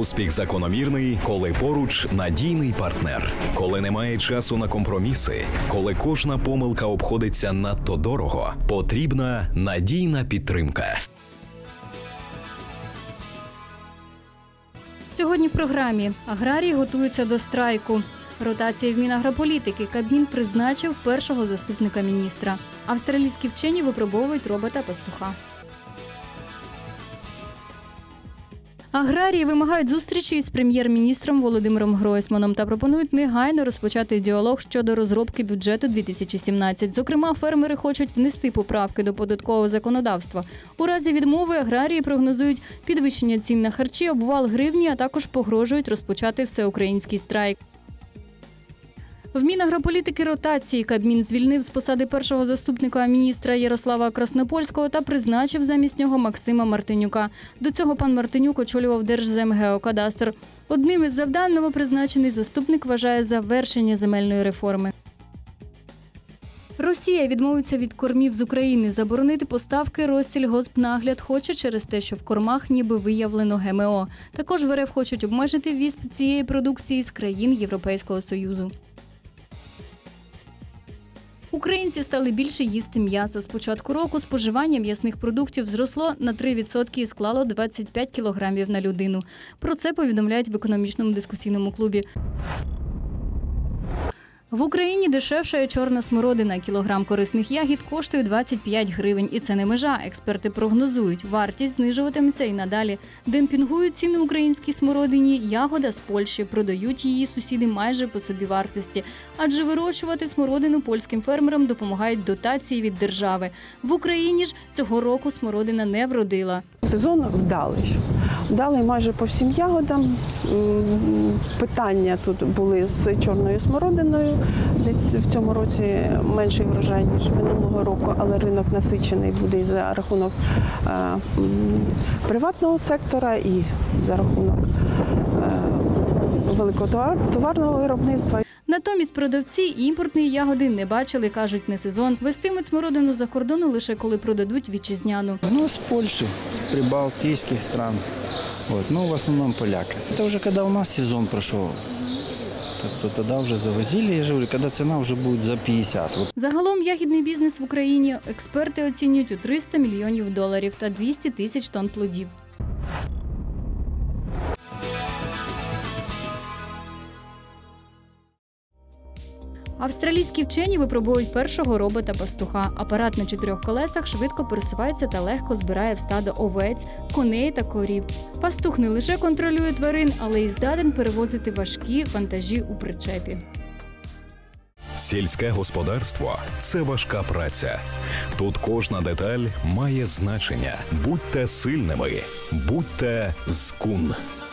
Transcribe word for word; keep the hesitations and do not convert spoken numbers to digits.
Успіх закономірний, коли поруч надійний партнер. Коли немає часу на компроміси, коли кожна помилка обходиться надто дорого, потрібна надійна підтримка. Сьогодні в програмі аграрії готуються до страйку. Ротація в Мінагрополітики. Кабмін призначив першого заступника міністра. Австралійські вчені випробовують робота-пастуха. Аграрії вимагають зустрічі із прем'єр-міністром Володимиром Гройсманом та пропонують негайно розпочати діалог щодо розробки бюджету дві тисячі сімнадцять. Зокрема, фермери хочуть внести поправки до податкового законодавства. У разі відмови аграрії прогнозують підвищення цін на харчі, обвал гривні, а також погрожують розпочати всеукраїнський страйк. В Мінагрополітики ротації. Кабмін звільнив з посади першого заступника міністра Ярослава Краснопольського та призначив замість нього Максима Мартинюка. До цього пан Мартинюк очолював Держземгеокадастр. Одним із завдань новопризначений заступник вважає завершення земельної реформи. Росія відмовиться від кормів з України. Заборонити поставки Россільгоспнагляд хоче через те, що в кормах ніби виявлено ге ем о. Також в ер еф хочуть обмежити ввіз цієї продукції з країн Європейського Союзу. Українці стали більше їсти м'яса. З початку року споживання м'ясних продуктів зросло на три відсотки і склало двадцять п'ять кілограмів на людину. Про це повідомляють в економічному дискусійному клубі. В Україні дешевшає чорна смородина. Кілограм корисних ягід коштує двадцять п'ять гривень. І це не межа. Експерти прогнозують, вартість знижуватиметься і надалі. Демпінгують ціни українській смородині. Ягода з Польщі. Продають її сусіди майже по собівартості. Адже вирощувати смородину польським фермерам допомагають дотації від держави. В Україні ж цього року смородина не вродила. Сезон вдалий. Вдалий майже по всім ягодам. Питання тут були з чорною смородиною. Десь в цьому році менший врожай, ніж минулого року, але ринок насичений буде і за рахунок е, приватного сектора, і за рахунок е, великого товар, товарного виробництва. Натомість продавці імпортної ягоди не бачили, кажуть, не сезон. Вестимуть смородину за кордону лише коли продадуть вітчизняну. Ну, з Польщі, з прибалтійських стран. Вот. Ну, в основному поляки. Це вже коли у нас сезон пройшов. То тоді вже завозили, я ж говорю, коли ціна вже буде за п'ятдесят. Загалом ягідний бізнес в Україні експерти оцінюють у триста мільйонів доларів та двісті тисяч тонн плодів. Австралійські вчені випробують першого робота-пастуха. Апарат на чотирьох колесах швидко пересувається та легко збирає в стадо овець, коней та корів. Пастух не лише контролює тварин, але й здатен перевозити важкі вантажі у причепі. Сільське господарство – це важка праця. Тут кожна деталь має значення. Будьте сильними, будьте з Кун.